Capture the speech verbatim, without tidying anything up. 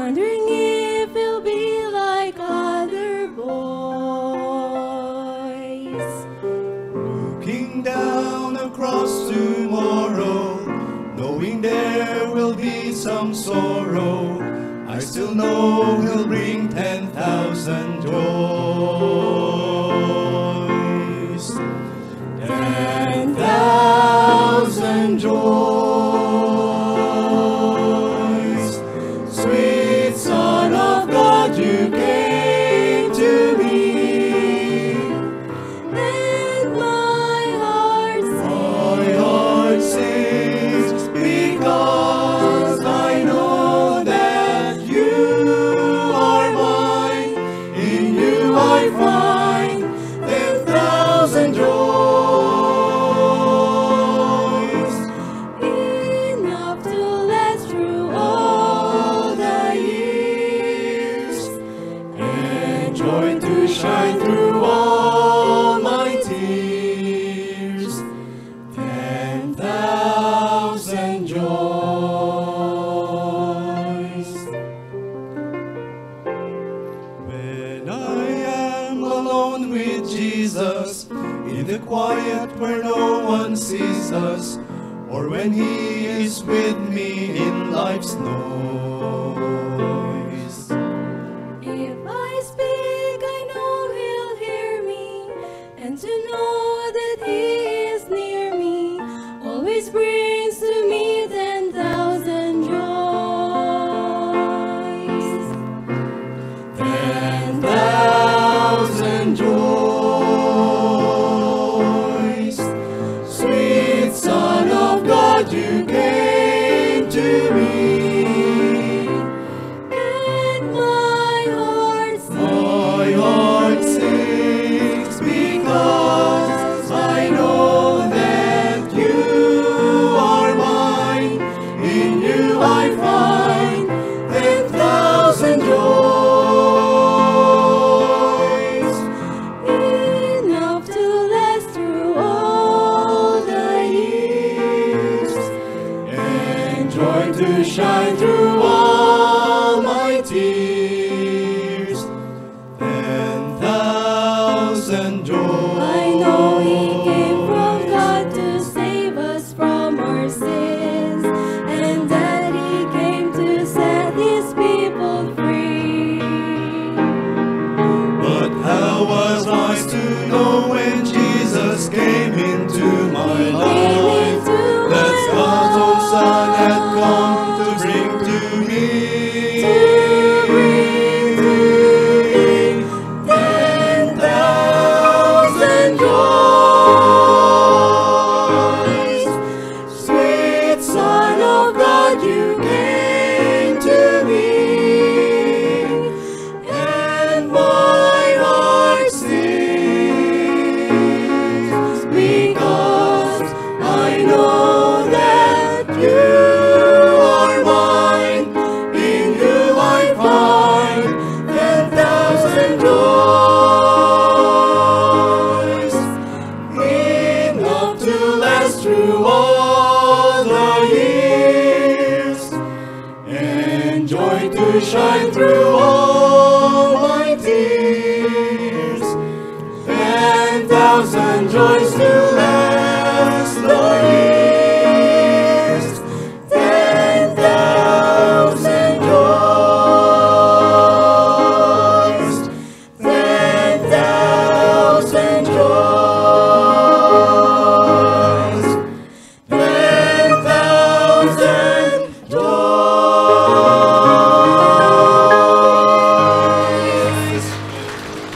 wondering if he'll be like other boys. Looking down across tomorrow, knowing there will be some sorrow, I still know he'll bring ten thousand joys. Ten thousand joys. Sweet Son of God, you came to me, And my heart my heart sings, because I know that you are mine. In you I find ten thousand joys, enough to last through all the years, and joy to shine through all my tears. Ten thousand joys. When I am alone with Jesus, in the quiet where no one sees us, or when He is with me in life's noise. if I speak, I know he'll hear me, and to know that he is near me always brings to me ten thousand joys. Ten thousand joys. Sweet Son of God, you came to me, And my heart my heart sings, because I know that you are mine. In you I find ten thousand joys, enough to last through all the years, and joy to shine through all my tears. Ten thousand joys. I know he came from God to save us from our sins, and that he came to set his people free. But how was I to know when Jesus came into my He life came into that my God's own Son had life come to bring to me? to bring to me ten thousand joys. Sweet Son of God, you came to me, and my heart sings, because I know that you are mine. In you I find ten thousand joys, enough to last through all the years, and joy to shine through all